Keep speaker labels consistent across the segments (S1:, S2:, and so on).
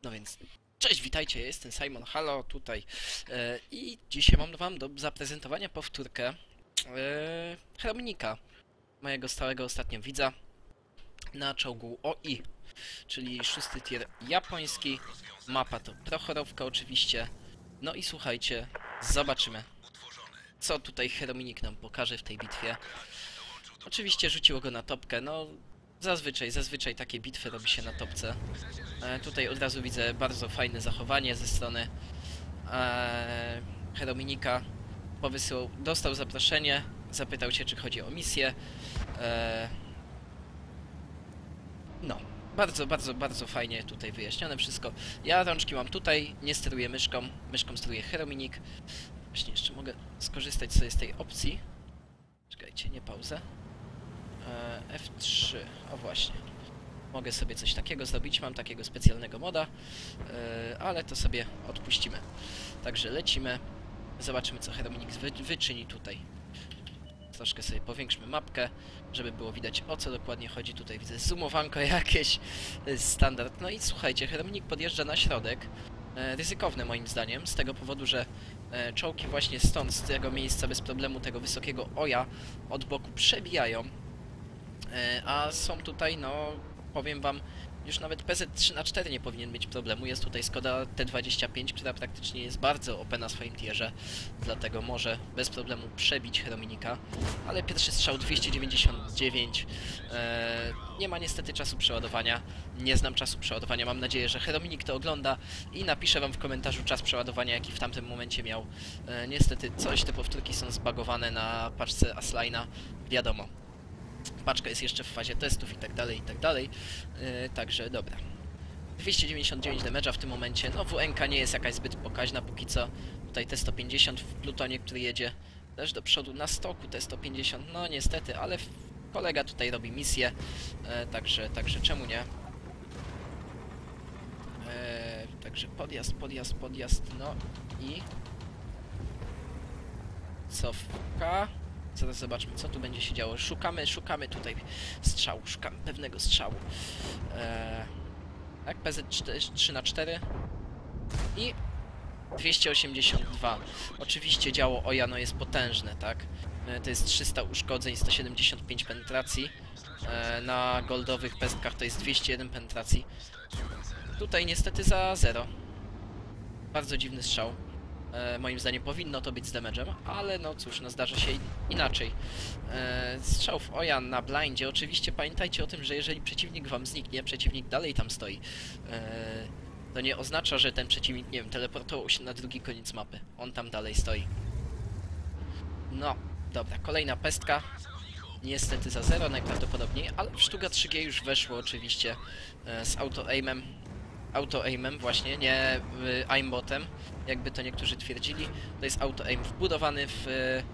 S1: No więc, cześć, witajcie, ja jestem Simon, halo, tutaj. I dzisiaj mam wam do zaprezentowania powtórkę Herominika, mojego stałego ostatnio widza, na czołgu OI, czyli 6. tier japoński. Mapa to prochorowka oczywiście. No i słuchajcie, zobaczymy, co tutaj Herominik nam pokaże w tej bitwie. Oczywiście rzuciło go na topkę, no zazwyczaj takie bitwy robi się na topce. Tutaj od razu widzę bardzo fajne zachowanie ze strony Herominika. Dostał zaproszenie, zapytał się, czy chodzi o misję. No, bardzo fajnie tutaj wyjaśnione wszystko. Ja rączki mam tutaj, nie steruję myszką steruje Herominik. Właśnie jeszcze mogę skorzystać sobie z tej opcji. Czekajcie, nie pauzę. F3, o właśnie. Mogę sobie coś takiego zrobić, mam takiego specjalnego moda, ale to sobie odpuścimy. Także lecimy, zobaczymy, co Herominik wyczyni tutaj. Troszkę sobie powiększmy mapkę, żeby było widać, o co dokładnie chodzi. Tutaj widzę zoomowanko jakieś, standard. No i słuchajcie, Herominik podjeżdża na środek. Ryzykowne moim zdaniem, z tego powodu, że czołgi właśnie stąd, z tego miejsca bez problemu tego wysokiego oja od boku przebijają. A są tutaj, no powiem wam, już nawet PZ3/4 nie powinien mieć problemu. Jest tutaj Skoda T25, która praktycznie jest bardzo OP na swoim tierze, dlatego może bez problemu przebić Herominika. Ale pierwszy strzał 299, nie ma niestety czasu przeładowania, nie znam czasu przeładowania. Mam nadzieję, że Herominik to ogląda i napisze wam w komentarzu czas przeładowania, jaki w tamtym momencie miał. Niestety te powtórki są zbagowane na paczce Asline'a, wiadomo. Paczka jest jeszcze w fazie testów i tak dalej, także dobra. 299 damage'a w tym momencie, no WNK nie jest jakaś zbyt pokaźna póki co. Tutaj T150 w Plutonie, który jedzie też do przodu na stoku T150, no niestety, ale kolega tutaj robi misję, także czemu nie? Także podjazd, no i cofka. Zaraz zobaczmy, co tu będzie się działo. Szukamy tutaj strzału, szukamy pewnego strzału. Tak, PZ3/4 i 282. Oczywiście działo Ojano jest potężne, tak? To jest 300 uszkodzeń, 175 penetracji. Na goldowych pestkach to jest 201 penetracji. Tutaj niestety za 0. Bardzo dziwny strzał. Moim zdaniem powinno to być z damage'em, ale no cóż, no zdarza się inaczej. Strzał w Ojan na blindzie. Oczywiście pamiętajcie o tym, że jeżeli przeciwnik wam zniknie, przeciwnik dalej tam stoi. To nie oznacza, że ten przeciwnik, nie wiem, teleportował się na drugi koniec mapy. On tam dalej stoi. No, dobra, kolejna pestka. Niestety za 0 najprawdopodobniej, ale w Sztuga 3G już weszło oczywiście z auto-aimem właśnie, nie aimbotem, jakby to niektórzy twierdzili. To jest auto-aim wbudowany w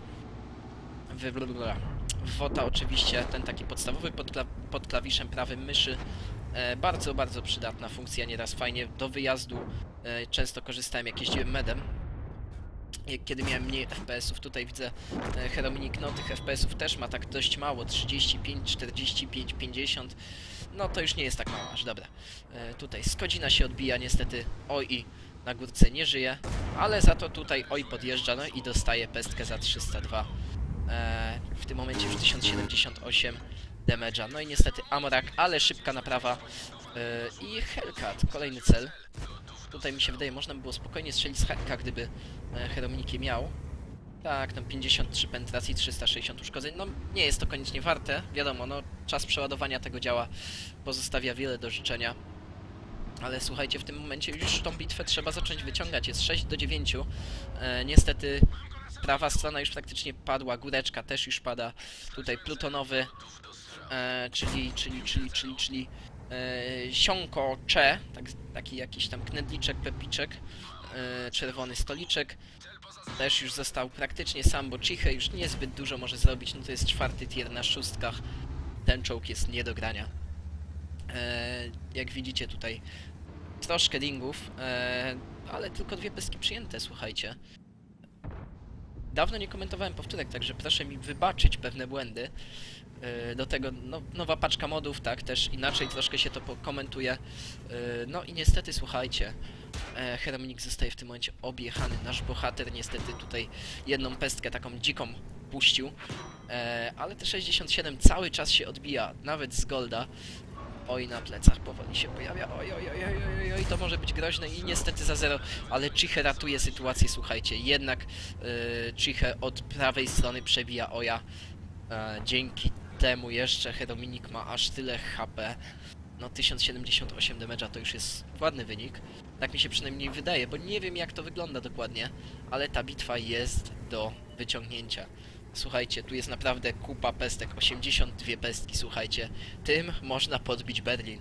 S1: WOTA oczywiście, ten taki podstawowy pod klawiszem prawym myszy. Bardzo przydatna funkcja, nieraz fajnie do wyjazdu. Często korzystałem, jak jeździłem medem, kiedy miałem mniej FPS-ów. Tutaj widzę Herominik, no tych FPS-ów też ma tak dość mało, 35, 45, 50. No to już nie jest tak mało, aż dobra. Tutaj Skodzina się odbija, niestety OI na górce nie żyje, ale za to tutaj OI podjeżdża, no i dostaje pestkę za 302. W tym momencie już 1078 damage'a, no i niestety Amorak, ale szybka naprawa. I Hellcat, kolejny cel. Tutaj mi się wydaje, można by było spokojnie strzelić z Hellcat, gdyby Herominik je miał. Tak, tam 53 penetracji, 360 uszkodzeń. No nie jest to koniecznie warte, wiadomo, no czas przeładowania tego działa pozostawia wiele do życzenia. Ale słuchajcie, w tym momencie już tą bitwę trzeba zacząć wyciągać, jest 6-9. Niestety prawa strona już praktycznie padła, góreczka też już pada. Tutaj plutonowy, czyli Sionko Cze, taki jakiś tam knedliczek, pepiczek, czerwony stoliczek. Też już został praktycznie sam, bo Chiche już niezbyt dużo może zrobić, no to jest 4. tier na 6. Ten czołg jest nie do grania. Jak widzicie tutaj troszkę dingów, ale tylko 2 pestki przyjęte, słuchajcie. Dawno nie komentowałem powtórek, także proszę mi wybaczyć pewne błędy. Do tego no, nowa paczka modów, tak, też inaczej troszkę się to komentuje. No i niestety, słuchajcie, Heromnik zostaje w tym momencie objechany. Nasz bohater niestety tutaj jedną pestkę taką dziką puścił, ale T-67 cały czas się odbija, nawet z golda. Oj, na plecach powoli się pojawia, oj, to może być groźne i niestety za 0, ale Chiche ratuje sytuację, słuchajcie, jednak Chiche od prawej strony przebija Oja, dzięki temu jeszcze Heromnik ma aż tyle HP, no 1078 damage'a to już jest ładny wynik, tak mi się przynajmniej wydaje, bo nie wiem jak to wygląda dokładnie, ale ta bitwa jest do wyciągnięcia. Słuchajcie, tu jest naprawdę kupa pestek, 82 pestki, słuchajcie, tym można podbić Berlin.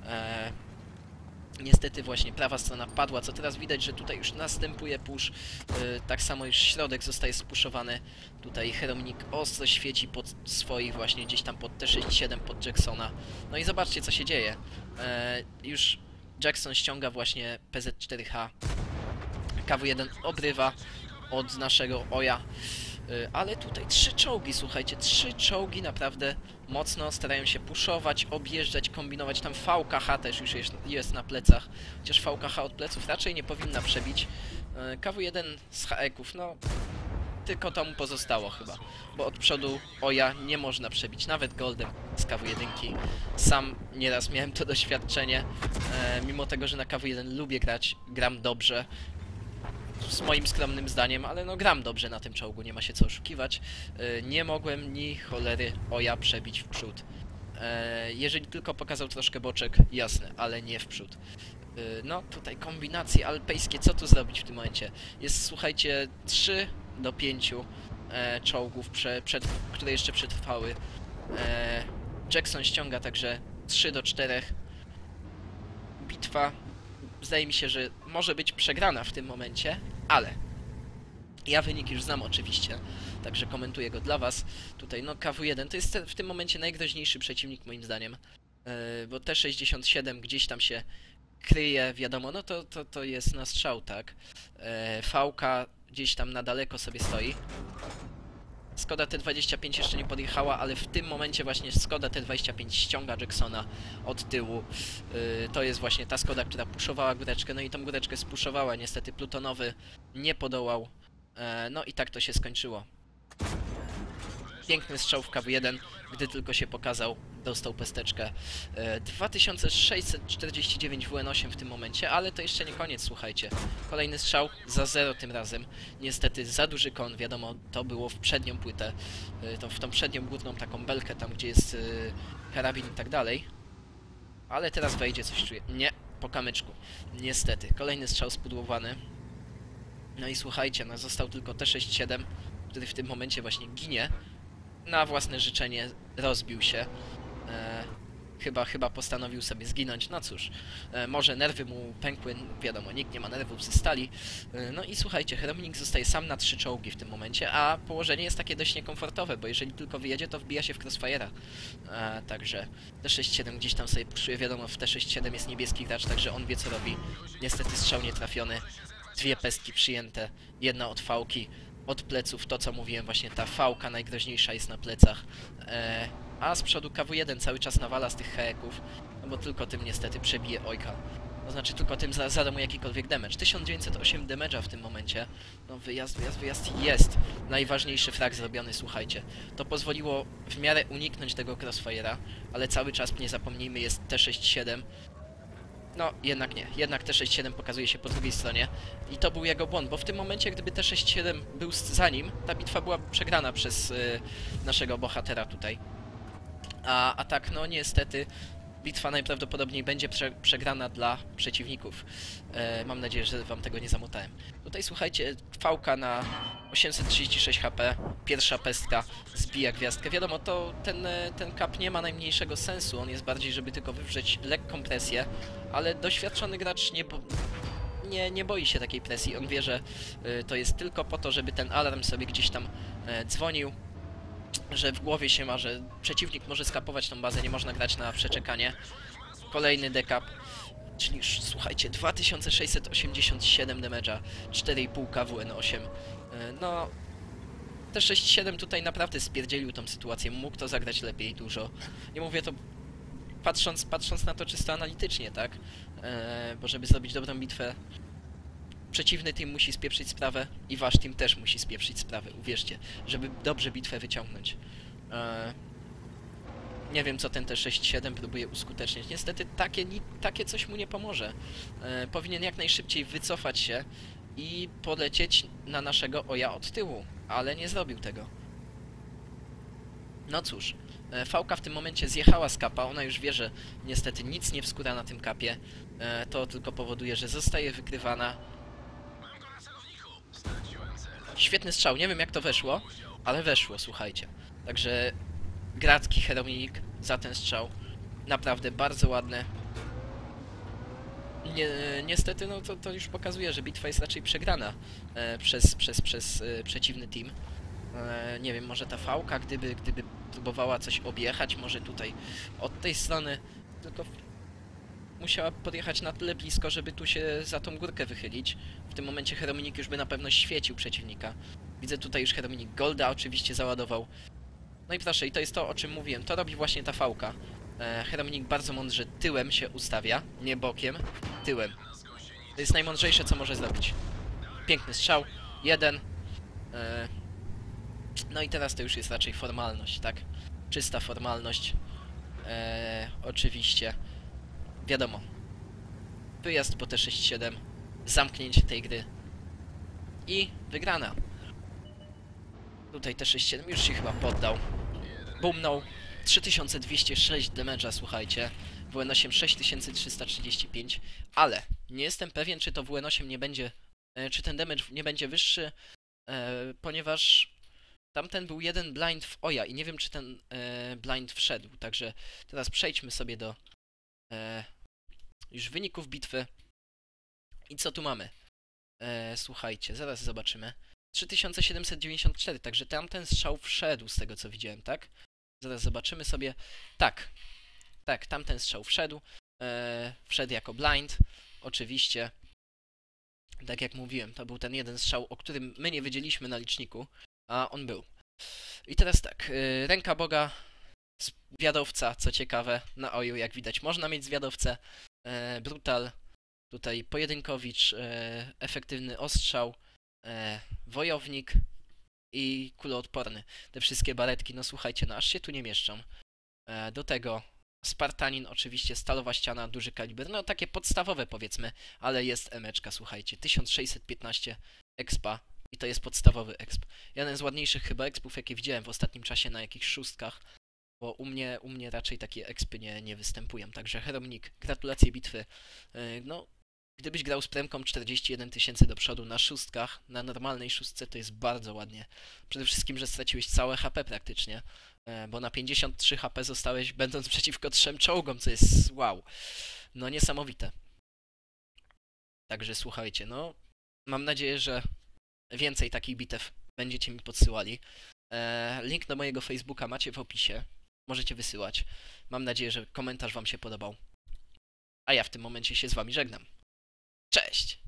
S1: Niestety właśnie prawa strona padła, co teraz widać, że tutaj już następuje push, tak samo już środek zostaje spuszowany. Tutaj Heromnik ostro świeci pod swoich właśnie gdzieś tam pod T-67, pod Jacksona. No i zobaczcie co się dzieje. Już Jackson ściąga właśnie PZ-4H. KW-1 obrywa od naszego Oja. Ale tutaj 3 czołgi, słuchajcie, 3 czołgi naprawdę mocno starają się puszować, objeżdżać, kombinować. Tam VKH też już jest na plecach, chociaż VKH od pleców raczej nie powinna przebić. KW-1 z HE-ków, no tylko to mu pozostało chyba, bo od przodu Oja nie można przebić, nawet Goldem z KW-1. Sam nieraz miałem to doświadczenie, mimo tego, że na KW-1 lubię grać, gram dobrze. Z moim skromnym zdaniem, ale no gram dobrze na tym czołgu, nie ma się co oszukiwać. Nie mogłem ni cholery Oja przebić w przód. Jeżeli tylko pokazał troszkę boczek, jasne, ale nie w przód. No tutaj kombinacje alpejskie, co tu zrobić w tym momencie? Jest, słuchajcie, 3 do 5 czołgów, które jeszcze przetrwały. Jackson ściąga także 3 do 4. Bitwa zdaje mi się, że może być przegrana w tym momencie, ale ja wynik już znam oczywiście, także komentuję go dla was. Tutaj no KW-1 to jest w tym momencie najgroźniejszy przeciwnik moim zdaniem, bo T-67 gdzieś tam się kryje, wiadomo, no to jest na strzał, tak. VK gdzieś tam na daleko sobie stoi. Skoda T-25 jeszcze nie podjechała, ale w tym momencie właśnie Skoda T-25 ściąga Jacksona od tyłu. To jest właśnie ta Skoda, która puszowała góreczkę, no i tą góreczkę spuszowała. Niestety Plutonowy nie podołał, no i tak to się skończyło. Piękny strzał w KW-1, gdy tylko się pokazał, dostał pesteczkę. 2649 WN8 w tym momencie, ale to jeszcze nie koniec, słuchajcie. Kolejny strzał za 0 tym razem. Niestety za duży kon, wiadomo, to było w przednią płytę, w tą przednią górną taką belkę, tam gdzie jest karabin i tak dalej. Ale teraz wejdzie, coś czuję. Nie, po kamyczku. Niestety, kolejny strzał spudłowany. No i słuchajcie, no został tylko T-67, który w tym momencie właśnie ginie. Na własne życzenie rozbił się. Chyba postanowił sobie zginąć. No cóż, może nerwy mu pękły, wiadomo, nikt nie ma nerwów ze stali. No i słuchajcie, Heromnik zostaje sam na 3 czołgi w tym momencie, a położenie jest takie dość niekomfortowe, bo jeżeli tylko wyjedzie, to wbija się w crossfire'a. Także T-67 gdzieś tam sobie puszuje, wiadomo, w T-67 jest niebieski gracz, także on wie co robi. Niestety strzał nietrafiony, 2 pestki przyjęte, jedna od fałki. Od pleców, to co mówiłem, właśnie ta fałka najgroźniejsza jest na plecach, a z przodu KW-1 cały czas nawala z tych heeków, no bo tylko tym niestety przebije Ojka. To znaczy tylko tym zada mu jakikolwiek damage. 1908 damage'a w tym momencie. No wyjazd jest. Najważniejszy frag zrobiony, słuchajcie. To pozwoliło w miarę uniknąć tego crossfire'a, ale cały czas, nie zapomnijmy, jest T-67. No, jednak nie. Jednak T-67 pokazuje się po drugiej stronie. I to był jego błąd, bo w tym momencie, gdyby T-67 był za nim, ta bitwa byłaby przegrana przez naszego bohatera tutaj. A tak, no niestety, bitwa najprawdopodobniej będzie przegrana dla przeciwników. Mam nadzieję, że wam tego nie zamotałem. Tutaj słuchajcie, fałka na 836 HP, pierwsza pestka zbija gwiazdkę. Wiadomo, to ten kap nie ma najmniejszego sensu, on jest bardziej, żeby tylko wywrzeć lekką presję, ale doświadczony gracz nie boi się takiej presji. On wie, że to jest tylko po to, żeby ten alarm sobie gdzieś tam dzwonił, że w głowie się ma, że przeciwnik może skapować tą bazę, nie można grać na przeczekanie. Kolejny decap, czyli już, słuchajcie, 2687 damage'a, 4,5 KWN8. No, T-67 tutaj naprawdę spierdzielił tą sytuację, mógł to zagrać lepiej dużo. Nie mówię to patrząc na to czysto analitycznie, tak? Bo żeby zrobić dobrą bitwę, przeciwny team musi spieprzyć sprawę i wasz team też musi spieprzyć sprawę, uwierzcie, żeby dobrze bitwę wyciągnąć. Nie wiem, co ten T-67 próbuje uskutecznić. Niestety takie coś mu nie pomoże. Powinien jak najszybciej wycofać się i polecieć na naszego Oja od tyłu, ale nie zrobił tego. No cóż, V-ka w tym momencie zjechała z kapa, ona już wie, że niestety nic nie wskóra na tym kapie. To tylko powoduje, że zostaje wykrywana. Świetny strzał, nie wiem jak to weszło, ale weszło, słuchajcie. Także gratki Herominik za ten strzał. Naprawdę bardzo ładne. Niestety, no to już pokazuje, że bitwa jest raczej przegrana przez przeciwny team. Nie wiem, może ta V-ka, gdyby próbowała coś objechać, może tutaj od tej strony, tylko musiała podjechać na tyle blisko, żeby tu się za tą górkę wychylić. W tym momencie Herominik już by na pewno świecił przeciwnika. Widzę tutaj już Herominik Golda oczywiście załadował. No i proszę, i to jest to, o czym mówiłem. To robi właśnie ta V-ka. Herominik bardzo mądrze tyłem się ustawia, nie bokiem, tyłem. To jest najmądrzejsze, co może zrobić. Piękny strzał, jeden. No i teraz to już jest raczej formalność, tak? Czysta formalność. Oczywiście. Wiadomo. Wyjazd po T-67. Zamknięcie tej gry. I wygrana. Tutaj T-67 już się chyba poddał. Bumnął. 3206 damage'a, słuchajcie. WN8 6335. Ale nie jestem pewien, czy to WN8 nie będzie... czy ten damage nie będzie wyższy, ponieważ tamten był jeden blind w Oja i nie wiem, czy ten blind wszedł. Także teraz przejdźmy sobie do już wyników bitwy. I co tu mamy? Słuchajcie, zaraz zobaczymy. 3794, także tamten strzał wszedł z tego, co widziałem, tak? Zaraz zobaczymy sobie. Tak, tamten strzał wszedł. Wszedł jako blind, oczywiście. Tak jak mówiłem, to był ten jeden strzał, o którym my nie wiedzieliśmy na liczniku, a on był. I teraz tak, ręka Boga, zwiadowca, co ciekawe, na Oju, jak widać, można mieć zwiadowcę. Brutal, tutaj pojedynkowicz, efektywny ostrzał, wojownik i kuloodporny. Te wszystkie baretki, no słuchajcie, no aż się tu nie mieszczą. Do tego Spartanin, oczywiście stalowa ściana, duży kaliber, no takie podstawowe powiedzmy, ale jest emeczka, słuchajcie, 1615 expa i to jest podstawowy exp. Jeden z ładniejszych chyba expów, jakie widziałem w ostatnim czasie na jakichś szóstkach, bo u mnie raczej takie expy nie występują, także Herominik, gratulacje bitwy. No, gdybyś grał z premką 41 000 do przodu na szóstkach, na normalnej szóstce, to jest bardzo ładnie. Przede wszystkim, że straciłeś całe HP praktycznie, bo na 53 HP zostałeś będąc przeciwko 3 czołgom, co jest wow. No niesamowite. Także słuchajcie, no mam nadzieję, że więcej takich bitew będziecie mi podsyłali. Link do mojego Facebooka macie w opisie. Możecie wysyłać. Mam nadzieję, że komentarz wam się podobał. A ja w tym momencie się z wami żegnam. Cześć!